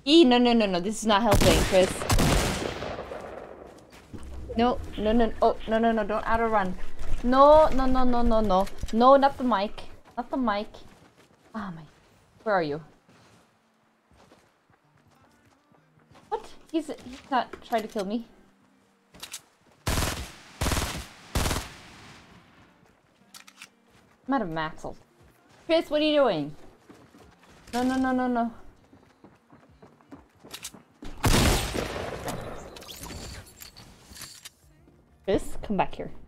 No, no, no, no. This is not helping, Chris. No, no, no. Oh, no, no, no. Don't auto run. No, no, no, no, no, no. No, not the mic. Not the mic. Ah, my. Where are you? What? He's not trying to kill me. I'm out of maxels. Chris, what are you doing? No, no, no, no, no. Chris, come back here.